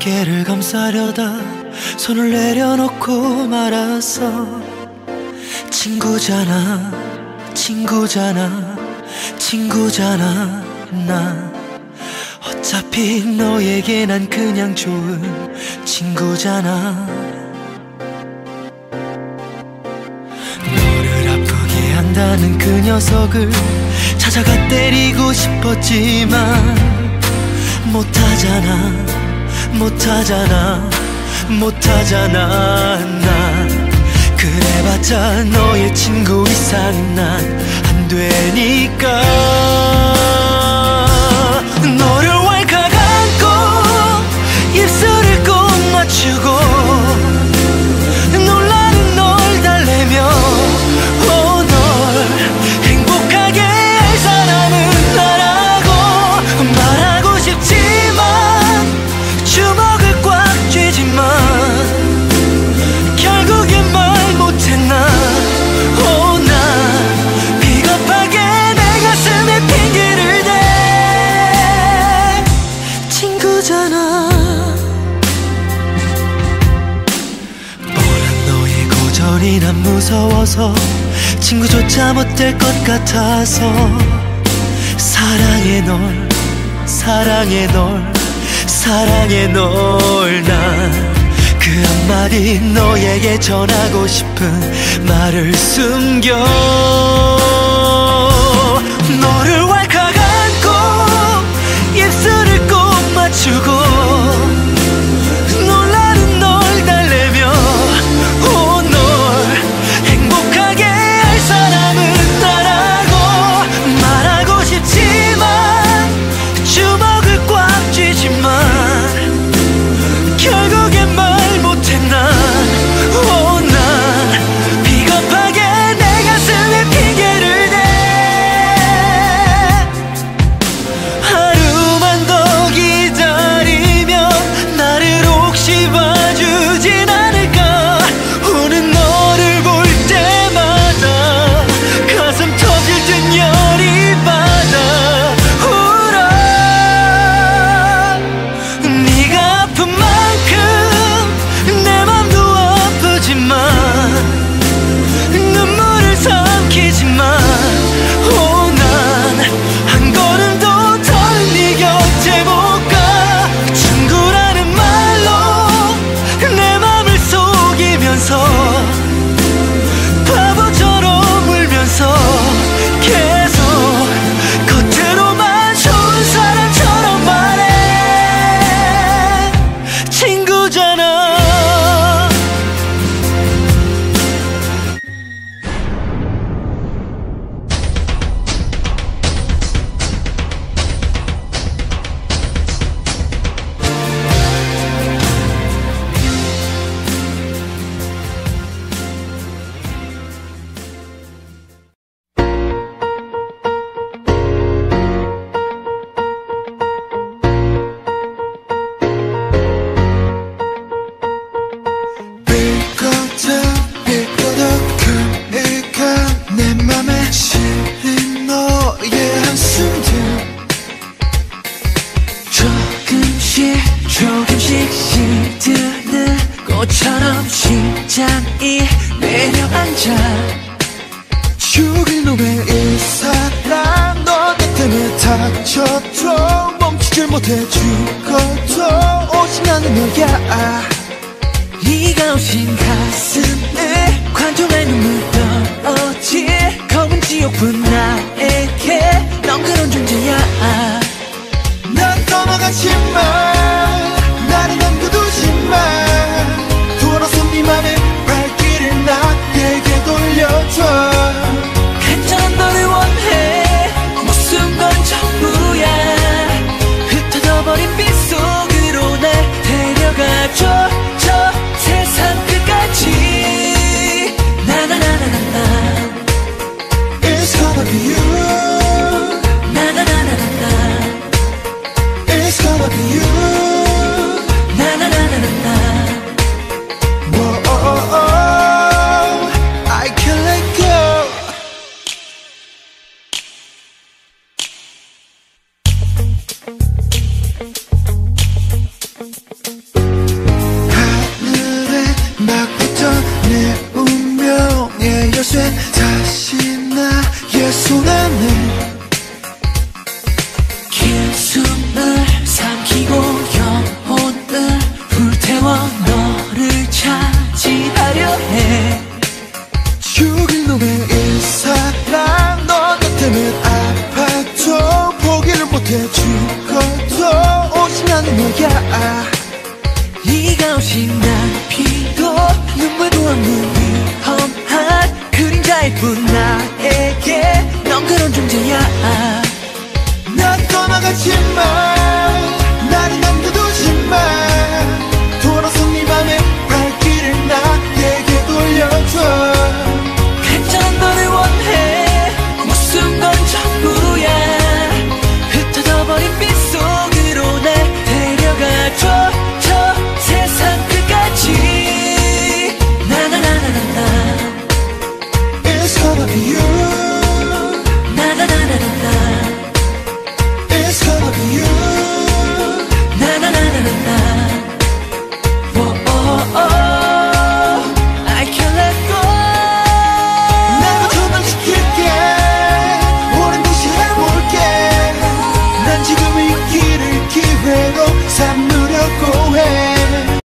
어깨를 감싸려다 손을 내려놓고 말았어. 친구잖아, 친구잖아, 친구잖아. 나 어차피 너에게 난 그냥 좋은 친구잖아. 너를 아프게 한다는 그 녀석을 찾아가 때리고 싶었지만 못하잖아, 못하잖아, 못하잖아. 난 그래봤자 너의 친구 이상은 난 안 되니까. 너를 왈칵 안고 입술을 꼭 맞추고 놀라는 널 달래며 널 행복하게 할 사람은 나라고 말하고 싶지만 주먹을 꽉 쥐지만 결국엔 말 못해. 난 비겁하게 내 가슴에 핑계를 대. 친구잖아. 뻔한 너의 거절이 난 무서워서 친구조차 못 될 것 같아서 사랑해 널, 사랑해 널, 사랑해 널. 난 그 한마디 너에게 전하고 싶은 말을 숨겨. 너를 왈칵 안고 입술을 꼭 맞추고 놀라는 널 달래며 널 행복하게 할 사람은 나라고 말하고 싶지만 주먹을 꽉 쥐지만 결국엔 말 못해. 난 비겁하게 내 가슴에 핑계를 대. 하루만 더 기다리면 나를 혹시 봐주진 않을까. 우는 너를 볼 때마다 가슴 터질 듯 열이 받아 울어. 네가 아픈 만큼 내 맘도 아프지만 눈물을 삼키지만 난 한 걸음도 더는 네 곁에 못 가. 친구라는 말로 내 맘을 속이면서 바보처럼 울면서 계속 겉으로만 좋은 사람처럼 말해. 친구잖아. 내 맘에 실린 너의 한숨들 조금씩 조금씩 시드는 꽃처럼 심장이 내려앉아. 죽일 놈의 이 사랑 너 때문에 다쳐도 멈추질 못해. 죽어도 오직 나는 너야. 네가 오신 가슴에 관종의 눈물 떨어질 검은 지옥분 나에게 넌 그런 존재야. 난 떠나가지만 나를 남겨두지만 돌아서 네 맘의 발길을 나에게 돌려줘. 간절한 너를 원해. 무슨 건 전부야. 흩어져버린 빛 속으로 날 데려가줘. 저 세상 끝까지 나나나나나. It's gonna be you. 네가 없이 난 피도 눈물도 없는 위험한 그림자일 뿐 나에게 넌 그런 존재야.